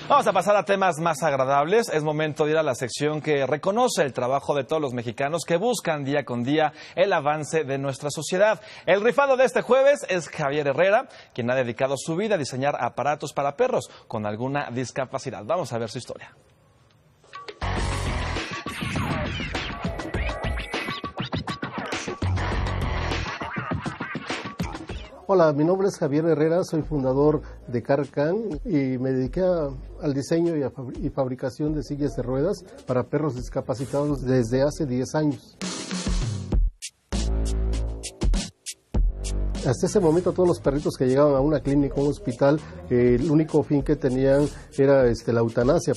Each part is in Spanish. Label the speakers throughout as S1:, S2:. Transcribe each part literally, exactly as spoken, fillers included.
S1: Vamos a pasar a temas más agradables. Es momento de ir a la sección que reconoce el trabajo de todos los mexicanos que buscan día con día el avance de nuestra sociedad. El rifado de este jueves es Javier Herrera, quien ha dedicado su vida a diseñar aparatos para perros con alguna discapacidad. Vamos a ver su historia.
S2: Hola, mi nombre es Javier Herrera, soy fundador de CarCan y me dediqué a, al diseño y, a, y fabricación de sillas de ruedas para perros discapacitados desde hace diez años. Hasta ese momento todos los perritos que llegaban a una clínica o un hospital, eh, el único fin que tenían era este, la eutanasia.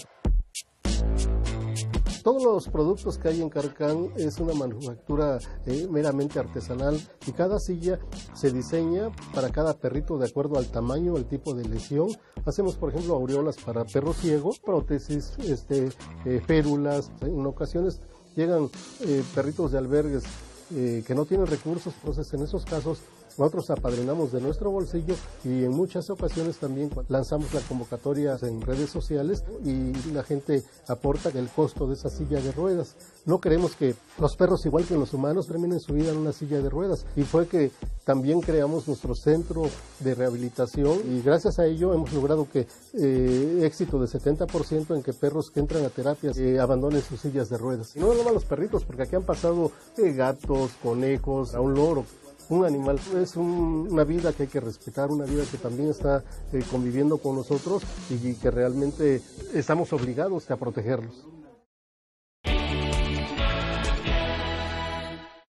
S2: Todos los productos que hay en CarCan es una manufactura eh, meramente artesanal y cada silla se diseña para cada perrito de acuerdo al tamaño, al tipo de lesión. Hacemos, por ejemplo, aureolas para perros ciegos, prótesis, este, eh, férulas. En ocasiones llegan eh, perritos de albergues eh, que no tienen recursos, entonces en esos casos nosotros apadrinamos de nuestro bolsillo y en muchas ocasiones también lanzamos la convocatoria en redes sociales y la gente aporta el costo de esa silla de ruedas. No queremos que los perros, igual que los humanos, terminen su vida en una silla de ruedas, y fue que también creamos nuestro centro de rehabilitación y gracias a ello hemos logrado que eh, éxito de setenta por ciento en que perros que entran a terapias eh, abandonen sus sillas de ruedas. Y no nomás los perritos, porque aquí han pasado eh, gatos, conejos, a un loro. Un animal es un, una vida que hay que respetar, una vida que también está eh, conviviendo con nosotros y, y que realmente estamos obligados a protegerlos.